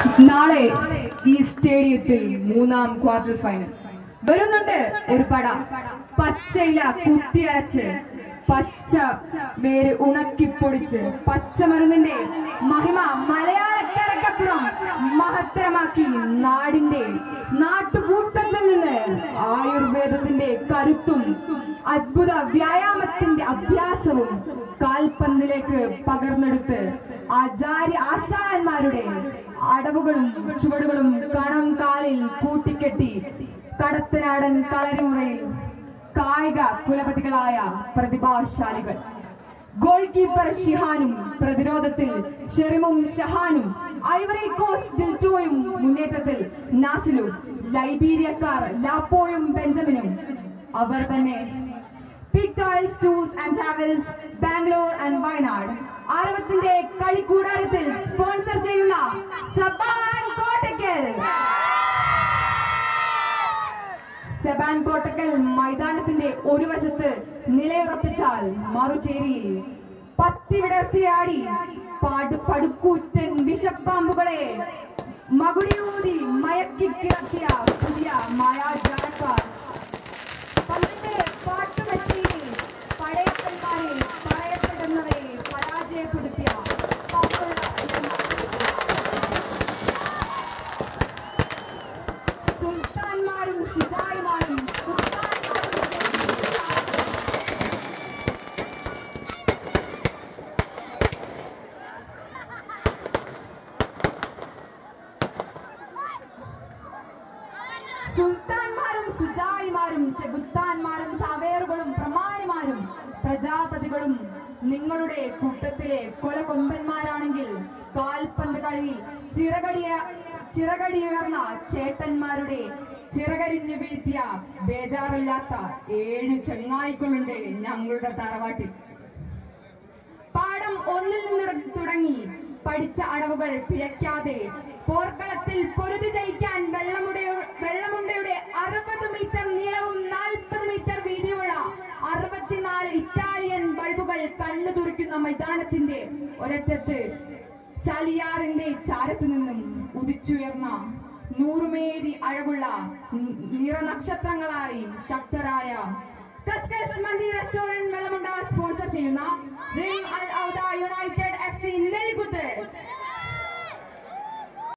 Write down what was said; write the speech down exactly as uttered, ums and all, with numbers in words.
നാളെ ഈ സ്റ്റേഡിയത്തിൽ മൂന്നാം ക്വാർട്ടർ ഫൈനൽ വരുന്നുണ്ട്. ഒരു പട പച്ചയില കുത്തിയരച്ച് പച്ച വേര് ഉണക്കിപ്പൊടിച്ച് പച്ചമരുന്നിന്റെ മഹിമ മലയാളക്കരക്കപ്പുറം മഹത്തരമാക്കി നാടിന്റെ നാട്ടുകൂട്ടത്തിൽ നിന്ന് ആയുർവേദത്തിന്റെ കരുത്തും അത്ഭുത വ്യായാമത്തിന്റെ അഭ്യാസവും കാൽപന്തിലേക്ക് പകർന്നെടുത്ത് ആചാര്യ ആശാന്മാരുടെ അടവുകളും ചുവടുകളും കണം കാലിൽ കൂട്ടിക്കെട്ടി കടത്തനാടൻ കളരിമുറയിൽ കായിക കുലപതികളായ പ്രതിഭാശാലികൾ. ഗോൾ കീപ്പർ ഷിഹാനും പ്രതിരോധത്തിൽ ഷെറിമും ഷഹാനും ഐവറി കോസ്റ്റ് ഡിൽറ്റോയും മുന്നേറ്റത്തിൽ നാസിലും ലൈബീരിയക്കാർ ലാപ്പോയും ബെഞ്ചമിനും അവർ തന്നെ. പിക്ടോയിൽസ് tours and travels Bangalore and Wayanad ആരവത്തിന്റെ കളിക്കൂടാരത്തിൽ സ്പോൺസർ ചെയ്യുന്ന സബാൻ കോട്ടക്കൽ സെബാൻ കോട്ടക്കൽ മൈതാനത്തിന്റെ ഒരു വശത്ത് നിലയുറപ്പിച്ചാൽ മറുചേരിയിൽ പത്തി വിടർത്തിയാടി പാട് പടുക്കൂറ്റൻ വിഷപ്പാമ്പുകളെ മകുടിയൂതി മയക്കി കിടത്തിയ പുതിയ മായാജാലക്കാർ പന്തിന്റെ പാട്ടുപറ്റി പടയപ്പന്മാരെ പറയപ്പെടുന്നവരെ പരാജയപ്പെടുത്തിയ സുൽത്താൻമാരും സിതായിമാരും സുൽത്താൻമാരും സുജായിമാരും ചെകുത്താന്മാരും ചാവേറുകളും പ്രമാണിമാരും പ്രജാപതികളും നിങ്ങളുടെ കൂട്ടത്തിലെ കൊലകൊമ്പന്മാരാണെങ്കിൽ കാൽപന്ത് കളിയിൽ ചിറകടിയ ചിറകടിയുയർന്ന ചേട്ടന്മാരുടെ ചിറകരിഞ്ഞു വീഴ്ത്തിയ ബേജാറില്ലാത്ത ഏഴ് ചെങ്ങായികളുണ്ട് ഞങ്ങളുടെ തറവാട്ടിൽ. പാഠം ഒന്നിൽ നിന്ന് തുടങ്ങി പഠിച്ച അടവുകൾ പിഴയ്ക്കാതെ പോർക്കളത്തിൽ പൊരുതി ജയിക്കാൻ വെള്ളമുട വെള്ളമുണ്ടയുടെ അറുപത് മീറ്റർ നീളവും നാൽപ്പത് മീറ്റർ വീതിയുള്ള അറുപത്തിനാല് ഇറ്റാലിയൻ ബൾബുകൾ കണ്ണു തുറക്കുന്ന മൈതാനത്തിന്റെ ഒരറ്റത്ത് ചാലിയാറിന്റെ ചാരത്തു നിന്നും ഉദിച്ചുയർന്ന നൂറുമേരി അഴകുള്ള നിറനക്ഷത്രങ്ങളായി ശക്തരായ കസ്കസ് മന്തി റെസ്റ്റോറന്റ് വെള്ളമുണ്ട സ്പോൺസർ ചെയ്യുന്ന Rim Al Auda United F C Nellikuth